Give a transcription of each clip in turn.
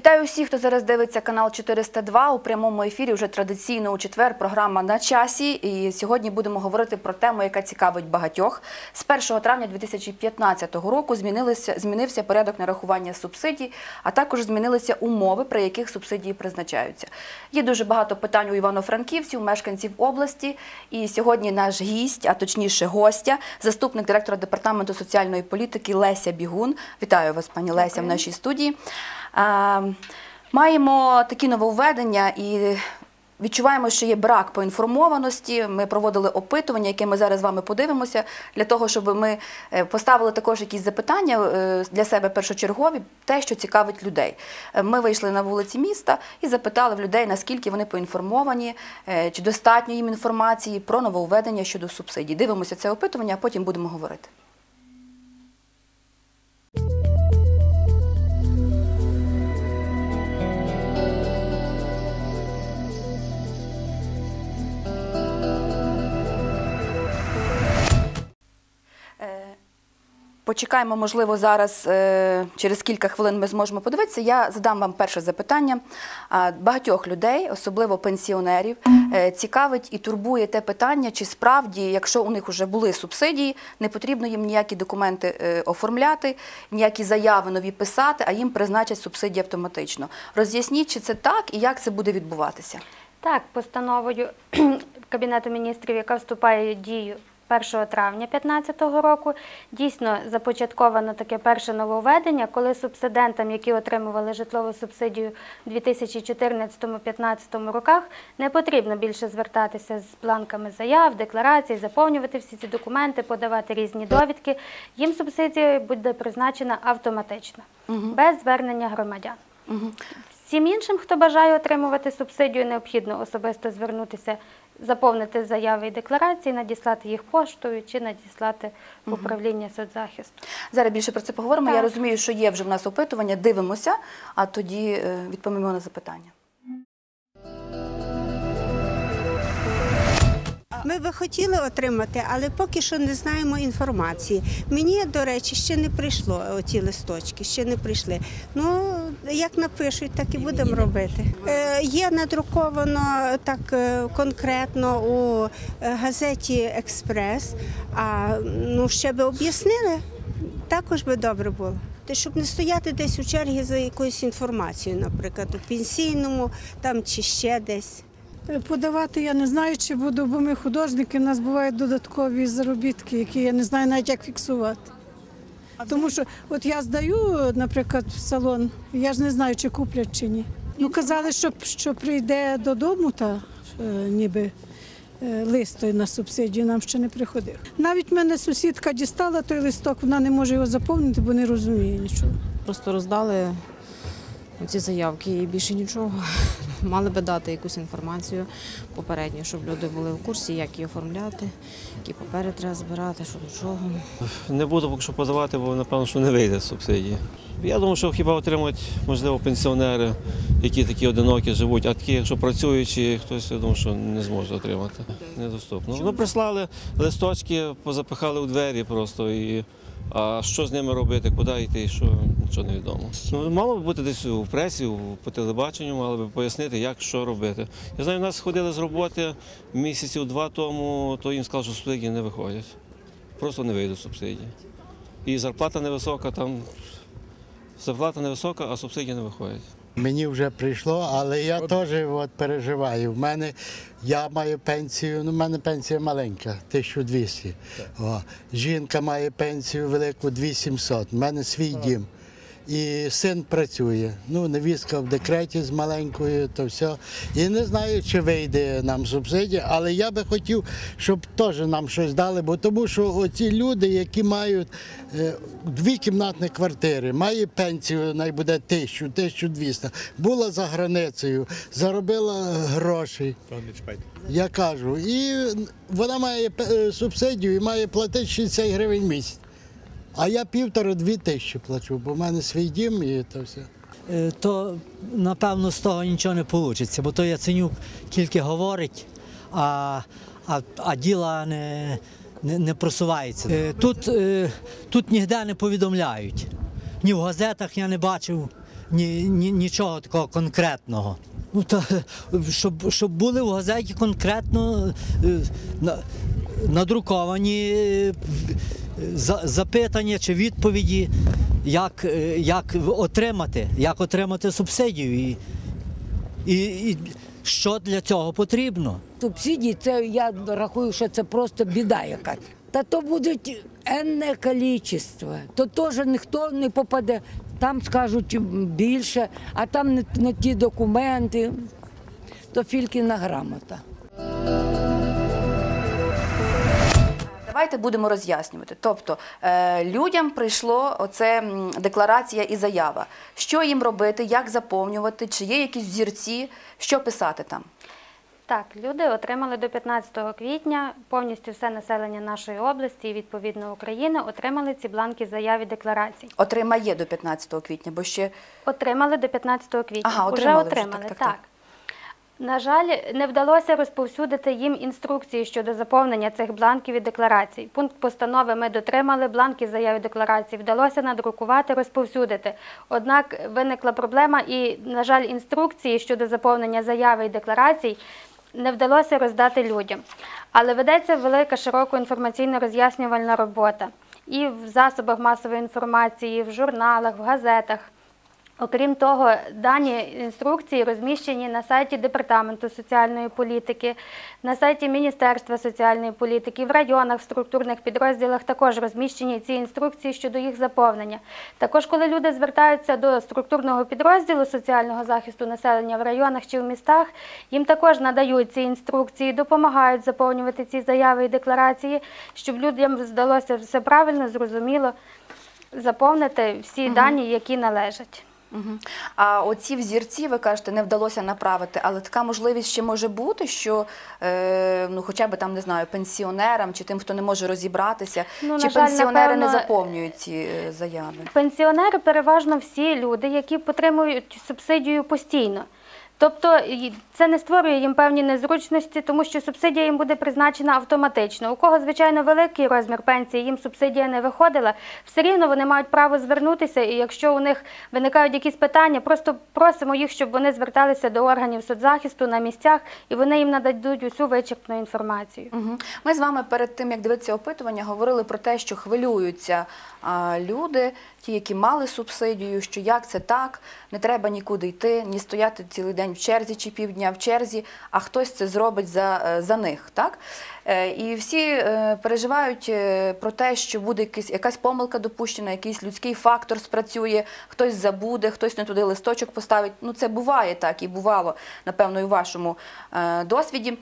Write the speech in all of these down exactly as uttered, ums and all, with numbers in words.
Вітаю усіх, хто зараз дивиться канал чотириста два. У прямому ефірі вже традиційно у четвер програма «На часі». І сьогодні будемо говорити про тему, яка цікавить багатьох. З першого травня дві тисячі п'ятнадцятого року змінилися, змінився порядок нарахування субсидій, а також змінилися умови, при яких субсидії призначаються. Є дуже багато питань у івано-франківців, мешканців області. І сьогодні наш гість, а точніше гостя, заступник директора департаменту соціальної політики Леся Бігун. Вітаю вас, пані Леся, в нашій студії. Маємо такі нововведення і відчуваємо, що є брак поінформованості. Ми проводили опитування, яке ми зараз з вами подивимося, для того, щоб ми поставили також якісь запитання для себе першочергові, те, що цікавить людей. Ми вийшли на вулиці міста і запитали в людей, наскільки вони поінформовані, чи достатньо їм інформації про нововведення щодо субсидій. Дивимося це опитування, а потім будемо говорити. Почекаємо, можливо, зараз, через кілька хвилин ми зможемо подивитися. Я задам вам перше запитання. Багатьох людей, особливо пенсіонерів, цікавить і турбує те питання, чи справді, якщо у них вже були субсидії, не потрібно їм ніякі документи оформляти, ніякі заяви нові писати, а їм призначать субсидії автоматично. Роз'ясніть, чи це так і як це буде відбуватися? Так, постановою Кабінету міністрів, яка вступає в дію першого травня дві тисячі п'ятнадцятого року, дійсно започатковано таке перше нововведення, коли субсидентам, які отримували житлову субсидію у дві тисячі чотирнадцятому - дві тисячі п'ятнадцятому роках, не потрібно більше звертатися з бланками заяв, декларацій, заповнювати всі ці документи, подавати різні довідки. Їм субсидія буде призначена автоматично, угу. без звернення громадян. Угу. Всім іншим, хто бажає отримувати субсидію, необхідно особисто звернутися, заповнити заяви і декларації, надіслати їх поштою чи надіслати в управління соцзахисту. Зараз більше про це поговоримо. Так. Я розумію, що є вже в нас опитування, дивимося, а тоді відповімо на запитання. Ми би хотіли отримати, але поки що не знаємо інформації. Мені, до речі, ще не прийшло ці листочки, ще не прийшли. Ну, як напишуть, так і будемо робити. Е, є надруковано так конкретно у газеті «Експрес», а ну, ще би об'яснили, також би добре було. Щоб не стояти десь у черзі за якоюсь інформацією, наприклад, у пенсійному там, чи ще десь. Подавати я не знаю, чи буду, бо ми художники, у нас бувають додаткові заробітки, які я не знаю навіть, як фіксувати. Тому що от я здаю, наприклад, в салон, я ж не знаю, чи куплять, чи ні. Ну, казали, що, що прийде додому, та е, ніби е, лист той на субсидію нам ще не приходив. Навіть в мене сусідка дістала той листок, вона не може його заповнити, бо не розуміє нічого. Просто роздали ці заявки і більше нічого. Мали би дати якусь інформацію попередньо, щоб люди були в курсі, як її оформляти, які папери треба збирати, що до чого. Не буду поки що подавати, бо напевно, що не вийде субсидії. Я думаю, що хіба отримують, можливо, пенсіонери, які такі одинокі живуть, а такі, якщо працюючі, хтось, я думаю, що не зможе отримати. Недоступно. Ну, прислали листочки, позапихали у двері просто. І а що з ними робити, куди йти, що, нічого не відомо. Ну, мало б бути десь у пресі, по телебаченню, мали б пояснити, як, що робити. Я знаю, у нас ходили з роботи місяців два тому, то їм сказали, що субсидії не виходять. Просто не вийдуть субсидії. І зарплата невисока, там, зарплата невисока, а субсидії не виходять. Мені вже прийшло, але я теж от переживаю. В мене, я маю пенсію, ну в мене пенсія маленька, тисяча двісті. О, жінка має пенсію велику, дві тисячі сімсот. У мене свій дім. І син працює. Ну, невістка в декреті з маленькою, то все. І не знаю, чи вийде нам субсидія, але я би хотів, щоб теж нам щось дали, бо тому що оці люди, які мають е, двокімнатні квартири, мають пенсію, най буде тисячу, тисячу двісті, була за границею, заробила гроші, я кажу, і вона має субсидію і має платити шістдесят гривень в місяць. А я півтора-дві тисячі плачу, бо в мене свій дім і то все. То, напевно, з того нічого не вийде, бо то Яценюк тільки говорить, а, а, а діла не, не, не просувається. Тут, тут ніде не повідомляють. Ні в газетах я не бачив, ні, ні, нічого такого конкретного. Ну, та, щоб, щоб були в газеті конкретно е, на, надруковані е, за- запитання чи відповіді, як, е, як отримати, як отримати субсидію і, і, і що для цього потрібно. Субсидії, це я рахую, що це просто біда якась. Та то буде енне кількість, то теж ніхто не попаде. Там скажуть більше, а там не, не ті документи, то фількіна грамота. Давайте будемо роз'яснювати. Тобто е, людям прийшло оце м, декларація і заява. Що їм робити, як заповнювати, чи є якісь взірці, що писати там? Так, люди отримали до п'ятнадцятого квітня, повністю все населення нашої області і, відповідно, України отримали ці бланки заяв і декларацій. Отримає до п'ятнадцятого квітня, бо ще... Отримали до п'ятнадцятого квітня. Ага, Уже отримали вже, отримали, так, так, так. На жаль, не вдалося розповсюдити їм інструкції щодо заповнення цих бланків і декларацій. Пункт постанови ми дотримали, бланки заяв і декларацій вдалося надрукувати, розповсюдити. Однак виникла проблема і, на жаль, інструкції щодо заповнення заяви і декларацій не вдалося роздати людям. Але ведеться велика, широка інформаційно-роз'яснювальна робота. І в засобах масової інформації, і в журналах, в газетах. Окрім того, дані інструкції розміщені на сайті Департаменту соціальної політики, на сайті Міністерства соціальної політики, в районах, в структурних підрозділах також розміщені ці інструкції щодо їх заповнення. Також, коли люди звертаються до структурного підрозділу соціального захисту населення в районах чи в містах, їм також надають ці інструкції, допомагають заповнювати ці заяви і декларації, щоб людям вдалося все правильно, зрозуміло заповнити всі Угу. дані, які належать. Угу. А оці взірці, ви кажете, не вдалося направити, але така можливість ще може бути, що е, ну, хоча б там, не знаю, пенсіонерам чи тим, хто не може розібратися, Ну, чи на жаль, пенсіонери напевно, не заповнюють ці е, заяви? Пенсіонери переважно всі люди, які отримують субсидію постійно. Тобто і це не створює їм певні незручності, тому що субсидія їм буде призначена автоматично. У кого, звичайно, великий розмір пенсії, їм субсидія не виходила, все рівно вони мають право звернутися, і якщо у них виникають якісь питання, просто просимо їх, щоб вони зверталися до органів соцзахисту на місцях, і вони їм нададуть усю вичерпну інформацію. Угу. Ми з вами перед тим, як дивитися опитування, говорили про те, що хвилюються а, люди, ті, які мали субсидію, що як це так, не треба нікуди йти, ні стояти цілий день в черзі чи півдня в черзі, а хтось це зробить за, за них, так? І всі переживають про те, що буде якась, якась помилка допущена, якийсь людський фактор спрацює, хтось забуде, хтось не туди листочок поставить. Ну, це буває так і бувало, напевно, і у вашому досвіді.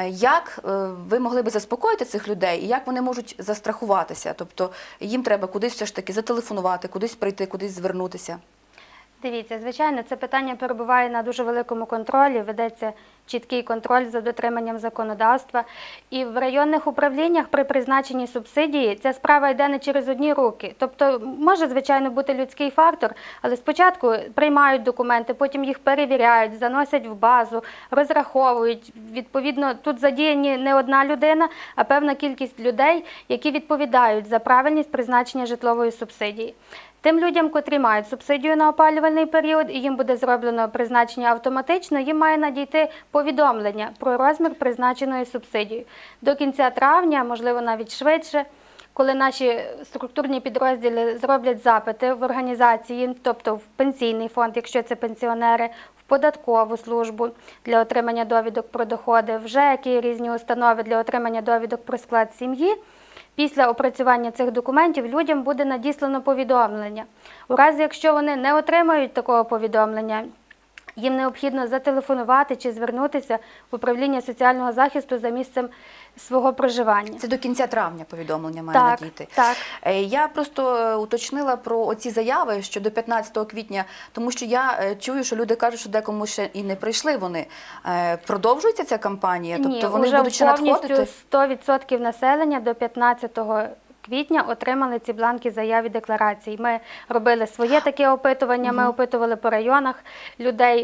Як ви могли би заспокоїти цих людей і як вони можуть застрахуватися? Тобто їм треба кудись все ж таки зателефонувати, кудись прийти, кудись звернутися? Дивіться, звичайно, це питання перебуває на дуже великому контролі, ведеться чіткий контроль за дотриманням законодавства. І в районних управліннях при призначенні субсидії ця справа йде не через одні руки. Тобто може, звичайно, бути людський фактор, але спочатку приймають документи, потім їх перевіряють, заносять в базу, розраховують. Відповідно, тут задіяні не одна людина, а певна кількість людей, які відповідають за правильність призначення житлової субсидії. Тим людям, котрі мають субсидію на опалювальний період, і їм буде зроблено призначення автоматично, їм має надійти повідомлення про розмір призначеної субсидії. До кінця травня, можливо, навіть швидше, коли наші структурні підрозділи зроблять запити в організації, тобто в пенсійний фонд, якщо це пенсіонери, в податкову службу для отримання довідок про доходи, в ЖЕК і різні установи для отримання довідок про склад сім'ї, після опрацювання цих документів людям буде надіслано повідомлення. У разі, якщо вони не отримають такого повідомлення, їм необхідно зателефонувати чи звернутися в управління соціального захисту за місцем свого проживання. Це до кінця травня повідомлення має так, надійти. Так. Я просто уточнила про оці заяви, що до п'ятнадцятого квітня, тому що я чую, що люди кажуть, що декому ще і не прийшли вони. Продовжується ця кампанія? Тобто Ні, вони вже будуть ще надходити? повністю сто відсотків населення до п'ятнадцятого квітня отримали ці бланки заяв і декларацій. Ми робили своє таке опитування, ми опитували по районах людей.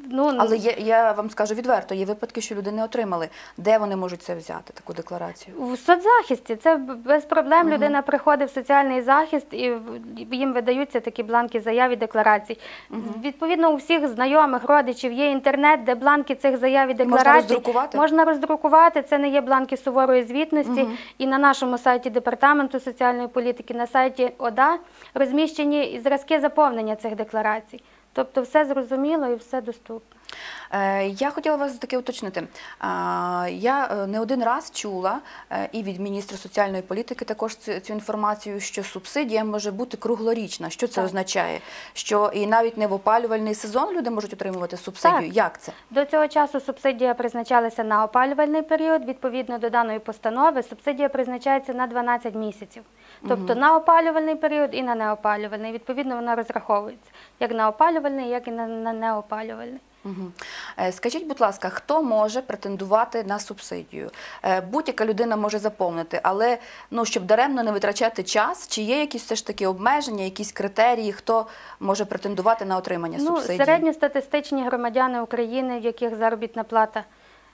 Ну, Але є, я вам скажу відверто, є випадки, що люди не отримали. Де вони можуть це взяти, таку декларацію? в соцзахисті це без проблем. Угу. Людина приходить в соціальний захист і їм видаються такі бланки заяв і декларацій. Угу. Відповідно, у всіх знайомих, родичів є інтернет, де бланки цих заяв і декларацій. Можна роздрукувати? Можна роздрукувати. Це не є бланки суворої звітності. Угу. І на нашому сайті Департаменту соціальної політики, на сайті ОДА розміщені зразки заповнення цих декларацій. Тобто все зрозуміло і все доступно. Я хотіла вас таки уточнити. Я не один раз чула і від міністра соціальної політики також цю інформацію, що субсидія може бути круглорічна. Що це так. означає? Що і навіть не в опалювальний сезон люди можуть отримувати субсидію? Так. Як це? До цього часу субсидія призначалася на опалювальний період. Відповідно до даної постанови, субсидія призначається на дванадцять місяців. Тобто угу. на опалювальний період і на неопалювальний. Відповідно, вона розраховується як на опалювальний, як і на неопалювальний. Угу. Скажіть, будь ласка, хто може претендувати на субсидію? Будь-яка людина може заповнити, але ну, щоб даремно не витрачати час, чи є якісь все ж таки обмеження, якісь критерії, хто може претендувати на отримання ну, субсидії? Середньостатистичні громадяни України, в яких заробітна плата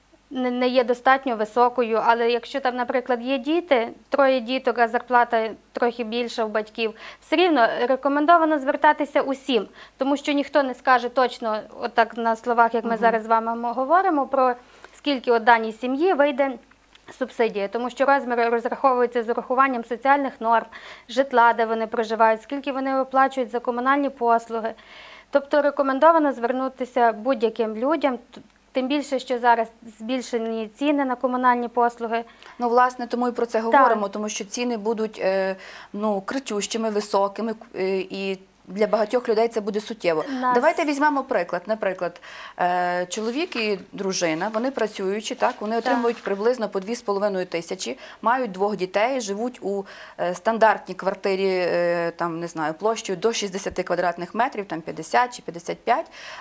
не є достатньо високою, але якщо там, наприклад, є діти, троє діток, а зарплата трохи більша у батьків, все рівно рекомендовано звертатися усім, тому що ніхто не скаже точно, отак на словах, як ми угу. зараз з вами говоримо, про скільки от даній сім'ї вийде субсидія, тому що розміри розраховуються з урахуванням соціальних норм, житла, де вони проживають, скільки вони оплачують за комунальні послуги. Тобто рекомендовано звернутися будь-яким людям, тим більше, що зараз збільшені ціни на комунальні послуги. Ну, власне, тому і про це говоримо, так. тому що ціни будуть ну, кричущими, високими, і для багатьох людей це буде суттєво. Нас... Давайте візьмемо приклад. Наприклад, чоловік і дружина, вони працюючи, так, вони отримують так. приблизно по дві з половиною тисячі, мають двох дітей, живуть у стандартній квартирі, там, не знаю, площею до шістдесяти квадратних метрів, там п'ятдесят чи п'ятдесят п'ять.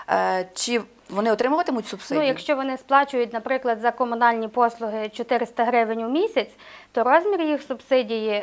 Чи вони отримуватимуть субсидію? Ну, якщо вони сплачують, наприклад, за комунальні послуги чотириста гривень у місяць, то розмір їх субсидії,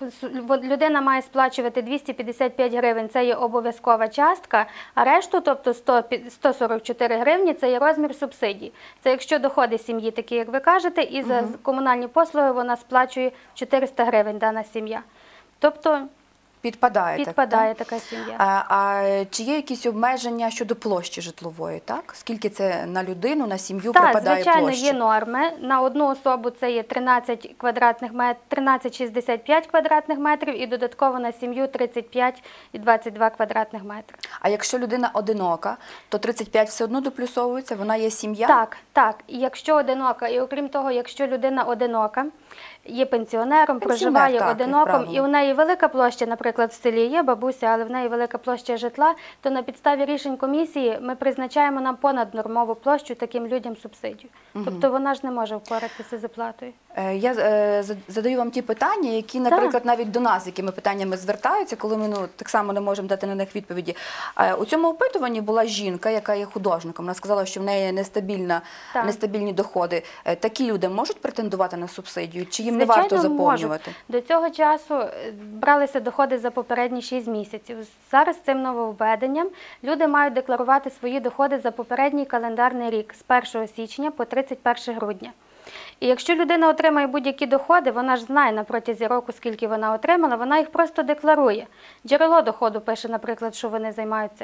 людина має сплачувати двісті п'ятдесят п'ять гривень, це є обов'язкова частка, а решту, тобто сто сорок чотири гривні, це є розмір субсидії. Це якщо доходи сім'ї такі, як ви кажете, і за угу. комунальні послуги вона сплачує чотириста гривень, дана сім'я. Тобто Підпадає, Підпадає так, така сім'я. А, а чи є якісь обмеження щодо площі житлової, так? Скільки це на людину, на сім'ю так, припадає площа? Так, звичайно, є норми. На одну особу це є тринадцять квадратних метрів, тринадцять шістдесят п'ять квадратних метрів і додатково на сім'ю тридцять п'ять і двадцять два квадратних метри. А якщо людина одинока, то тридцять п'ять все одно доплюсовується, вона є сім'я? Так, так. І якщо одинока, і окрім того, якщо людина одинока, є пенсіонером, Пенсіонер, проживає так, одиноком, і у неї велика площа, наприклад, в селі є бабуся, але в неї велика площа житла, то на підставі рішень комісії ми призначаємо нам понаднормову площу таким людям субсидію. Угу. Тобто вона ж не може впоратися з оплатою. Я задаю вам ті питання, які, наприклад, навіть до нас, якими питаннями звертаються, коли ми ну, так само не можемо дати на них відповіді. У цьому опитуванні була жінка, яка є художником. Вона сказала, що в неї нестабільна, нестабільні доходи. Такі люди можуть претендувати на субсидію? Чи їм Звичайно, не варто заповнювати? Можуть. До цього часу бралися доходи за попередні шість місяців. Зараз цим нововведенням люди мають декларувати свої доходи за попередній календарний рік з першого січня по тридцять перше грудня. І якщо людина отримає будь-які доходи, вона ж знає на протязі року, скільки вона отримала, вона їх просто декларує. Джерело доходу пише, наприклад, що вони займаються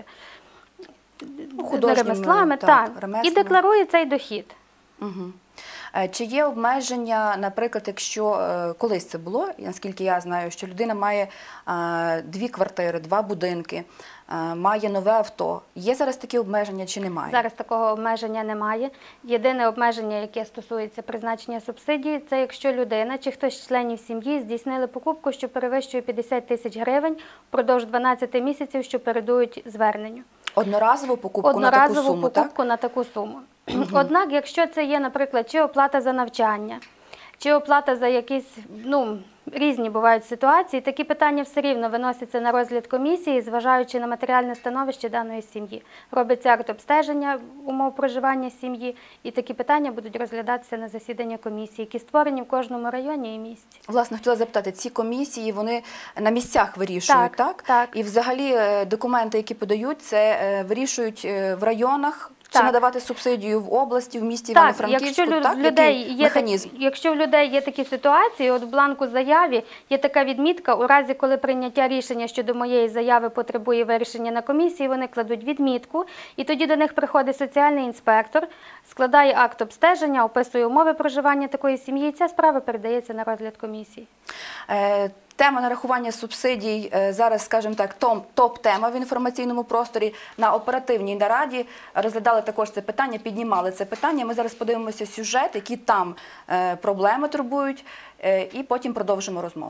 ремеслами, так, і декларує цей дохід. Угу. Чи є обмеження, наприклад, якщо колись це було, наскільки я знаю, що людина має дві квартири, два будинки, має нове авто. Є зараз такі обмеження чи немає? Зараз такого обмеження немає. Єдине обмеження, яке стосується призначення субсидії, це якщо людина чи хтось з членів сім'ї здійснили покупку, що перевищує п'ятдесят тисяч гривень впродовж дванадцяти місяців, що передують зверненню. Одноразову покупку Одноразову на таку суму, так? Одноразову покупку на таку суму. Однак, якщо це є, наприклад, чи оплата за навчання, чи оплата за якісь, ну, різні бувають ситуації, такі питання все рівно виносяться на розгляд комісії, зважаючи на матеріальне становище даної сім'ї. Робиться акт обстеження умов проживання сім'ї, і такі питання будуть розглядатися на засідання комісії, які створені в кожному районі і місті. Власне, хотіла запитати, ці комісії, вони на місцях вирішують, так? Так, так. І взагалі документи, які подають, це вирішують в районах, Чи Так. надавати субсидію в області, в місті Так, Івано-Франківську? якщо, лю- Так? людей Який є механізм? Так, якщо в людей є такі ситуації, от в бланку заяві є така відмітка, у разі, коли прийняття рішення щодо моєї заяви потребує вирішення на комісії, вони кладуть відмітку, і тоді до них приходить соціальний інспектор, складає акт обстеження, описує умови проживання такої сім'ї, і ця справа передається на розгляд комісії. Е, Тема нарахування субсидій е, зараз, скажімо так, том- топ-тема в інформаційному просторі. На оперативній нараді розглядали також це питання, піднімали це питання. Ми зараз подивимося сюжет, які там е, проблеми турбують, е, і потім продовжимо розмову.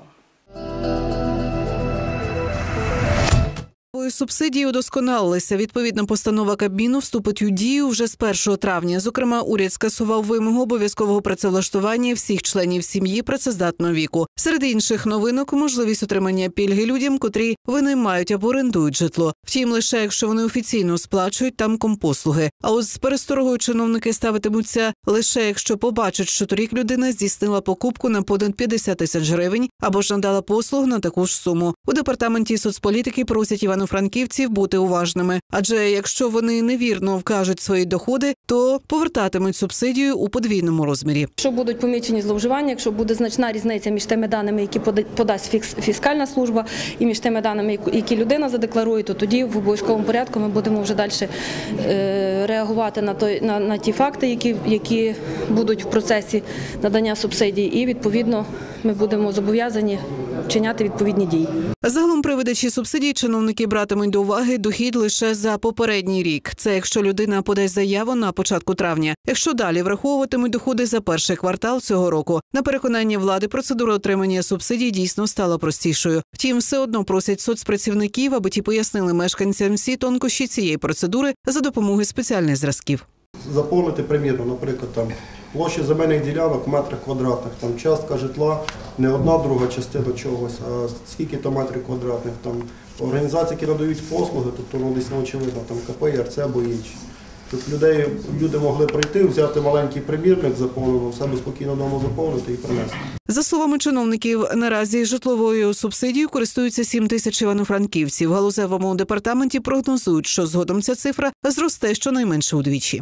Субсидії удосконалилися. Відповідна постанова Кабміну вступить у дію вже з першого травня. Зокрема, уряд скасував вимогу обов'язкового працевлаштування всіх членів сім'ї працездатного віку. Серед інших новинок – можливість отримання пільги людям, котрі винаймають або орендують житло. Втім, лише якщо вони офіційно сплачують там компослуги. А от з пересторогою чиновники ставитимуться лише якщо побачать, що торік людина здійснила покупку на понад п'ятдесят тисяч гривень або ж надала послуг на таку ж суму. У департаменті соцполітики просять івано-франківців бути уважними. Адже якщо вони невірно вкажуть свої доходи, то повертатимуть субсидію у подвійному розмірі. Якщо будуть помічені зловживання, якщо буде значна різниця між тими даними, які подасть фіскальна служба, і між тими даними, які людина задекларує, то тоді в обов'язковому порядку ми будемо вже далі реагувати на, той, на, на ті факти, які, які будуть в процесі надання субсидій, і відповідно ми будемо зобов'язані вчиняти відповідні дії. Загалом при видачі субсидій чиновники братимуть до уваги дохід лише за попередній рік. Це якщо людина подасть заяву на початку травня. Якщо далі враховуватимуть доходи за перший квартал цього року. На переконання влади, процедура отримання субсидій дійсно стала простішою. Втім, все одно просять соцпрацівників, аби ті пояснили мешканцям всі тонкощі цієї процедури за допомогою спеціальних зразків. Заповнити примірно, наприклад, там площа земельних ділянок в метрах квадратних, там частка житла, не одна друга частина чогось, а скільки то метрів квадратних, там організації, які надають послуги, тобто ну, десь не очевидно, там КП, РЦ або інші. Тут людей, люди могли прийти, взяти маленький примірник, заповнено, себе спокійно вдома заповнити і принести. За словами чиновників, наразі житловою субсидією користуються сім тисяч івано-франківців. В галузевому департаменті прогнозують, що згодом ця цифра зросте щонайменше удвічі.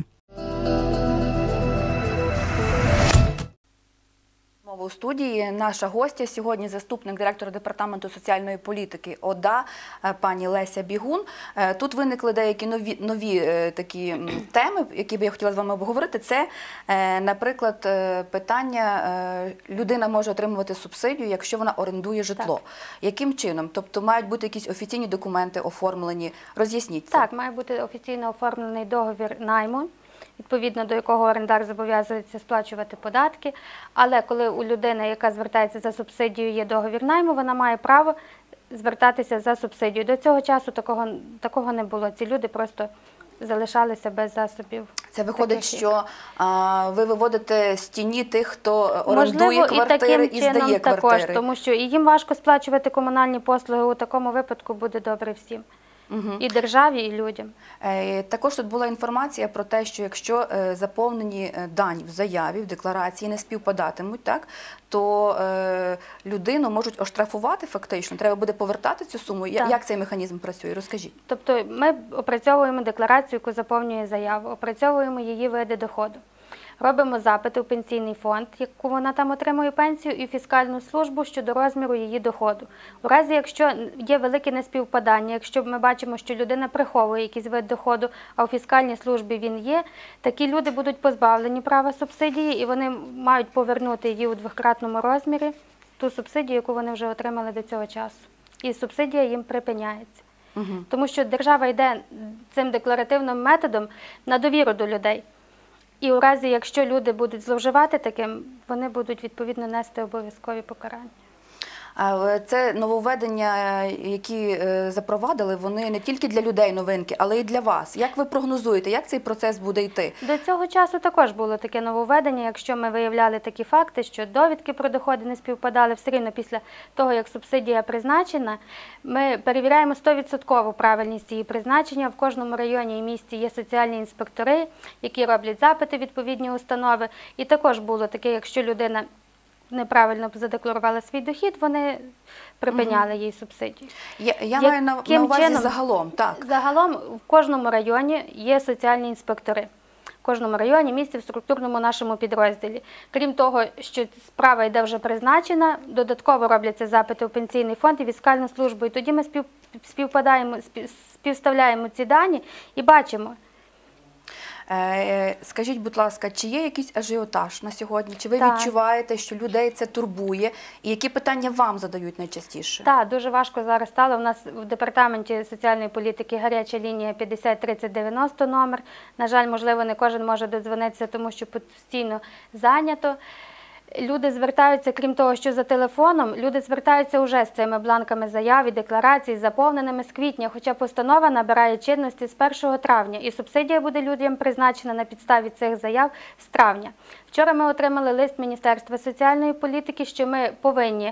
У студії наша гостя сьогодні заступник директора департаменту соціальної політики ОДА пані Леся Бігун. Тут виникли деякі нові, нові такі теми, які би я хотіла з вами обговорити. Це, наприклад, питання, людина може отримувати субсидію, якщо вона орендує житло. Так. Яким чином? Тобто мають бути якісь офіційні документи оформлені? Роз'ясніть це. Так, має бути офіційно оформлений договір найму, відповідно до якого орендар зобов'язується сплачувати податки. Але коли у людини, яка звертається за субсидією, є договір найму, вона має право звертатися за субсидією. До цього часу такого, такого не було. Ці люди просто залишалися без засобів. Це виходить, таких, що а, ви виводите з тіні тих, хто орендує Можливо, квартири і, і здає також, квартири. тому що і їм важко сплачувати комунальні послуги, у такому випадку буде добре всім. Угу. І державі, і людям. Е, також тут була інформація про те, що якщо е, заповнені дані в заяві, в декларації не співпадатимуть, так, то е, людину можуть оштрафувати фактично, треба буде повертати цю суму. Так. Як цей механізм працює? Розкажіть. Тобто ми опрацьовуємо декларацію, яку заповнює заяву, опрацьовуємо її види доходу. Робимо запити у пенсійний фонд, яку вона там отримує пенсію, і фіскальну службу щодо розміру її доходу. У разі, якщо є велике неспівпадання, якщо ми бачимо, що людина приховує якийсь вид доходу, а у фіскальній службі він є, такі люди будуть позбавлені права субсидії, і вони мають повернути її у двократному розмірі, ту субсидію, яку вони вже отримали до цього часу. І субсидія їм припиняється. Угу. Тому що держава йде цим декларативним методом на довіру до людей. І у разі, якщо люди будуть зловживати таким, вони будуть відповідно нести обов'язкові покарання. Це нововведення, які запровадили, вони не тільки для людей новинки, але й для вас. Як ви прогнозуєте, як цей процес буде йти? До цього часу також було таке нововведення. Якщо ми виявляли такі факти, що довідки про доходи не співпадали, все рівно після того, як субсидія призначена, ми перевіряємо сто відсотків правильність її призначення. В кожному районі і місті є соціальні інспектори, які роблять запити в відповідні установи. І також було таке, якщо людина неправильно задекларувала свій дохід, вони припиняли їй субсидію. Я, я маю на, Яким на увазі чином? загалом, так. Загалом в кожному районі є соціальні інспектори. В кожному районі, місті, в структурному нашому підрозділі. Крім того, що справа йде вже призначена, додатково робляться запити у пенсійний фонд і фіскальну службу. І тоді ми спів, співпадаємо, спів, співставляємо ці дані і бачимо. Е, скажіть, будь ласка, чи є якийсь ажіотаж на сьогодні? Чи ви Так. відчуваєте, що людей це турбує? І які питання вам задають найчастіше? Так, дуже важко зараз стало. У нас в департаменті соціальної політики гаряча лінія п'ятдесят тридцять дев'яносто номер. На жаль, можливо, не кожен може додзвонитися, тому що постійно зайнято. Люди звертаються, крім того, що за телефоном, люди звертаються вже з цими бланками заяв і декларацій, заповненими з квітня, хоча постанова набирає чинності з першого травня, і субсидія буде людям призначена на підставі цих заяв з травня. Вчора ми отримали лист Міністерства соціальної політики, що ми повинні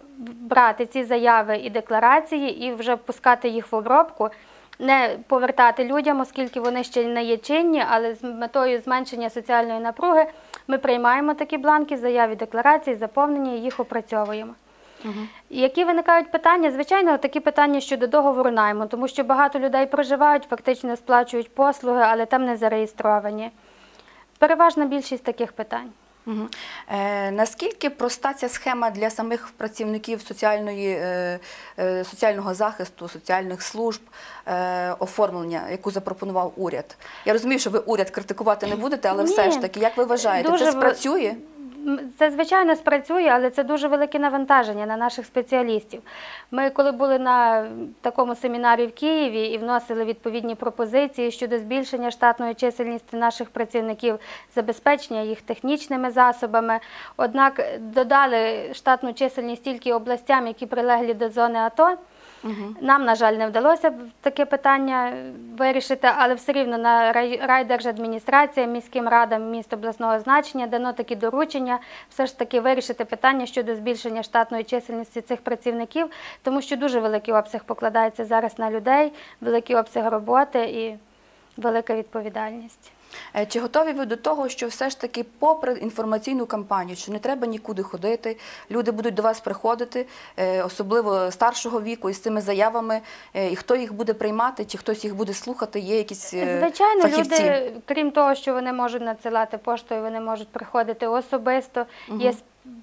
брати ці заяви і декларації і вже пускати їх в обробку, не повертати людям, оскільки вони ще не є чинні, але з метою зменшення соціальної напруги ми приймаємо такі бланки, заяви, декларації, заповнення і їх опрацьовуємо. Угу. Які виникають питання? Звичайно, такі питання щодо договору найму, тому що багато людей проживають, фактично сплачують послуги, але там не зареєстровані. Переважна більшість таких питань. Угу. Е, наскільки проста ця схема для самих працівників соціальної, е, е, соціального захисту, соціальних служб, е, оформлення, яку запропонував уряд? Я розумію, що ви уряд критикувати не будете, але Ні, все ж таки, як ви вважаєте, дуже це спрацює? Це, звичайно, спрацює, але це дуже велике навантаження на наших спеціалістів. Ми, коли були на такому семінарі в Києві і вносили відповідні пропозиції щодо збільшення штатної чисельності наших працівників, забезпечення їх технічними засобами, однак додали штатну чисельність тільки областям, які прилеглі до зони АТО. Угу. Нам, на жаль, не вдалося таке питання вирішити, але все рівно на райдержадміністрація, міським радам міст обласного значення дано такі доручення все ж таки вирішити питання щодо збільшення штатної чисельності цих працівників, тому що дуже великий обсяг покладається зараз на людей, великий обсяг роботи і велика відповідальність. Чи готові ви до того, що все ж таки попри інформаційну кампанію, що не треба нікуди ходити, люди будуть до вас приходити, особливо старшого віку, із цими заявами, і хто їх буде приймати, чи хтось їх буде слухати, є якісь Звичайно, фахівці? Люди, крім того, що вони можуть надсилати поштою, вони можуть приходити особисто, угу. Є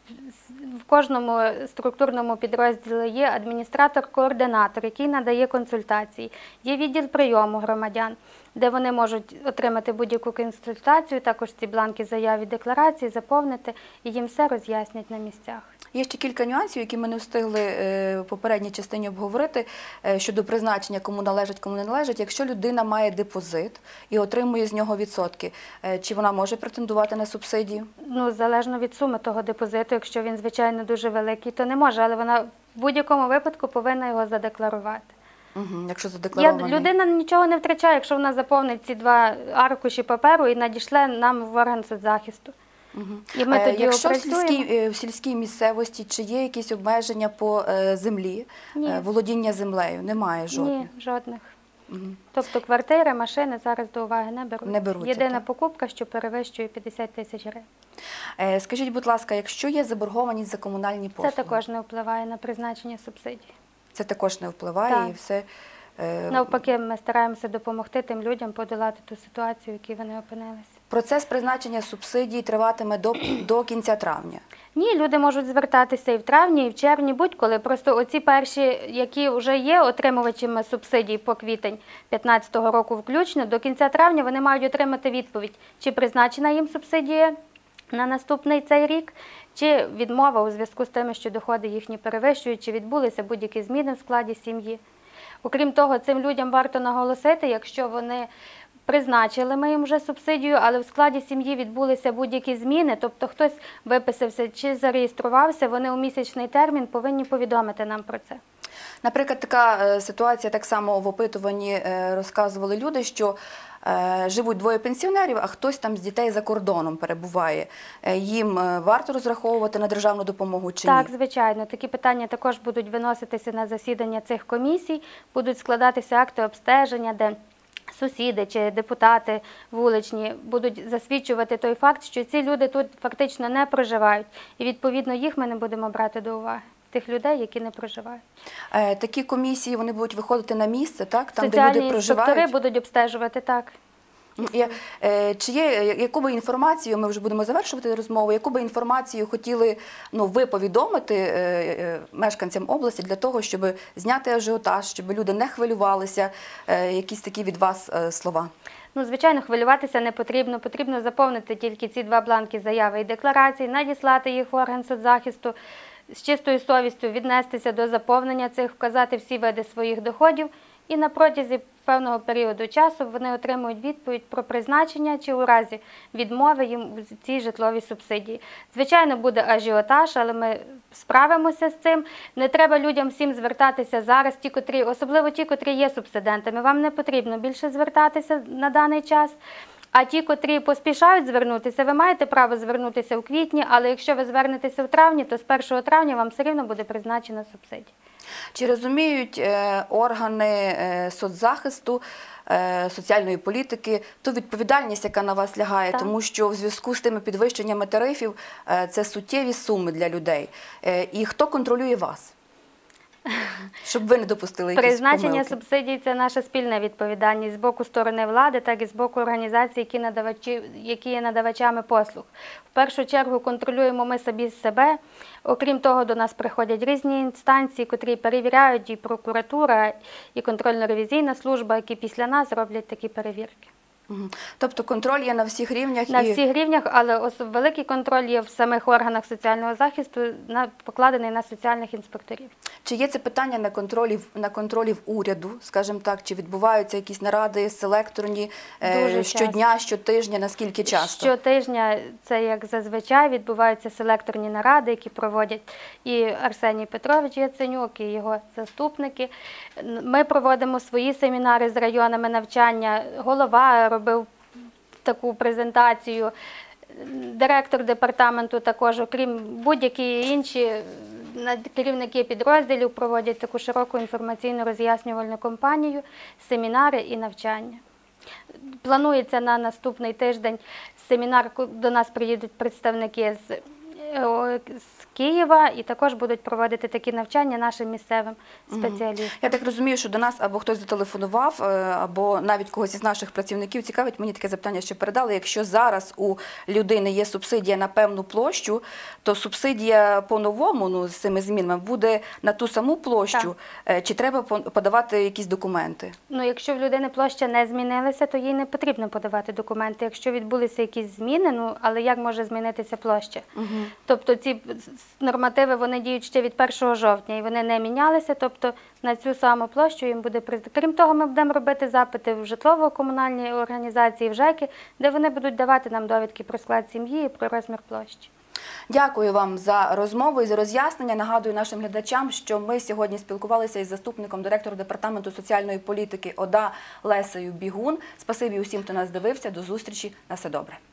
в кожному структурному підрозділі є адміністратор-координатор, який надає консультації. Є відділ прийому громадян, де вони можуть отримати будь-яку консультацію, також ці бланки заяв і декларації заповнити, і їм все роз'яснять на місцях. Є ще кілька нюансів, які ми не встигли в попередній частині обговорити, щодо призначення, кому належить, кому не належить. Якщо людина має депозит і отримує з нього відсотки, чи вона може претендувати на субсидію? Ну, залежно від суми того депозиту, якщо він, звичайно, дуже великий, то не може, але вона в будь-якому випадку повинна його задекларувати. Угу, якщо задекларований. Я, людина нічого не втрачає, якщо вона заповнить ці два аркуші паперу і надішле нам в орган соцзахисту. Угу. І ми тоді Якщо в опрацюємо. сільській, в сільській місцевості, чи є якісь обмеження по землі, Ні. володіння землею? Немає жодних? Ні, жодних. Угу. Тобто квартири, машини зараз до уваги не беруть. Не беруться, Єдина так. покупка, що перевищує п'ятдесят тисяч гривень. Скажіть, будь ласка, якщо є заборгованість за комунальні послуги? Це також не впливає на призначення субсидій. Це також не впливає Так. і все... Навпаки, ми стараємося допомогти тим людям подолати ту ситуацію, в якій вони опинилися. Процес призначення субсидій триватиме до, до кінця травня? Ні, люди можуть звертатися і в травні, і в червні, будь-коли. Просто оці перші, які вже є отримувачами субсидій по квітень п'ятнадцятого року включно, до кінця травня вони мають отримати відповідь, чи призначена їм субсидія на наступний цей рік, чи відмова у зв'язку з тим, що доходи їхні перевищують, чи відбулися будь-які зміни в складі сім'ї. Окрім того, цим людям варто наголосити, якщо вони призначили ми їм вже субсидію, але в складі сім'ї відбулися будь-які зміни, тобто хтось виписався чи зареєструвався, вони у місячний термін повинні повідомити нам про це. Наприклад, така ситуація, так само в опитуванні розказували люди, що живуть двоє пенсіонерів, а хтось там з дітей за кордоном перебуває. Їм варто розраховувати на державну допомогу чи ні? Так, звичайно. Такі питання також будуть виноситися на засідання цих комісій, будуть складатися акти обстеження, де сусіди чи депутати вуличні будуть засвідчувати той факт, що ці люди тут фактично не проживають. І відповідно їх ми не будемо брати до уваги. Тих людей, які не проживають. Е, такі комісії, вони будуть виходити на місце, так? Там, Соціальні де люди проживають? інспектори будуть обстежувати, так. Я, е, чи є, яку би інформацію, ми вже будемо завершувати розмову, яку би інформацію хотіли ну, ви повідомити е, е, мешканцям області для того, щоб зняти ажіотаж, щоб люди не хвилювалися, е, якісь такі від вас е, слова? Ну, звичайно, хвилюватися не потрібно. Потрібно заповнити тільки ці два бланки заяви і декларації, надіслати їх в орган соцзахисту, з чистою совістю віднестися до заповнення цих, вказати всі види своїх доходів, і на протязі певного періоду часу вони отримують відповідь про призначення чи у разі відмови їм у цій житловій субсидії. Звичайно, буде ажіотаж, але ми справимося з цим. Не треба людям всім звертатися зараз, ті, котрі, особливо ті, котрі є субсидентами. Вам не потрібно більше звертатися на даний час. А ті, котрі поспішають звернутися, ви маєте право звернутися у квітні, але якщо ви звернетеся в травні, то з першого травня вам все рівно буде призначена субсидія. Чи розуміють е, органи е, соцзахисту, е, соціальної політики ту відповідальність, яка на вас лягає? Так. Тому що в зв'язку з тими підвищеннями тарифів е, це суттєві суми для людей. Е, і хто контролює вас? Щоб ви не допустили якісь Призначення помилки. субсидій – це наша спільна відповідальність з боку сторони влади, так і з боку організацій, які, надавачі, які є надавачами послуг. В першу чергу контролюємо ми самі себе. Окрім того, до нас приходять різні інстанції, котрі перевіряють, і прокуратура, і контрольно-ревізійна служба, які після нас роблять такі перевірки. Угу. Тобто контроль є на всіх рівнях? На і... всіх рівнях, але великий контроль є в самих органах соціального захисту, покладений на соціальних інспекторів. Чи є це питання на контролі, на контролі в уряду, скажімо так, чи відбуваються якісь наради селекторні е, щодня, щотижня, наскільки часто? Щотижня, це як зазвичай, відбуваються селекторні наради, які проводять і Арсеній Петрович Яценюк, і його заступники. Ми проводимо свої семінари з районами навчання, голова робив таку презентацію, директор департаменту також, окрім будь-які інші керівники підрозділів, проводять таку широку інформаційно-роз'яснювальну кампанію, семінари і навчання. Планується на наступний тиждень семінар, до нас приїдуть представники з з Києва і також будуть проводити такі навчання нашим місцевим спеціалістам. Я так розумію, що до нас або хтось зателефонував, або навіть когось із наших працівників цікавить, мені таке запитання ще передали, якщо зараз у людини є субсидія на певну площу, то субсидія по-новому, ну, з цими змінами, буде на ту саму площу, так. Чи треба подавати якісь документи? Ну, якщо в людини площа не змінилася, то їй не потрібно подавати документи. Якщо відбулися якісь зміни, ну, але як може змінитися площа? Угу. Тобто ці нормативи, вони діють ще від першого жовтня, і вони не мінялися, тобто на цю саму площу їм буде призначено. Крім того, ми будемо робити запити в житлово-комунальні організації, в ЖЕКи, де вони будуть давати нам довідки про склад сім'ї і про розмір площі. Дякую вам за розмову і за роз'яснення. Нагадую нашим глядачам, що ми сьогодні спілкувалися із заступником директора департаменту соціальної політики ОДА Лесею Бігун. Спасибі усім, хто нас дивився. До зустрічі. На все добре.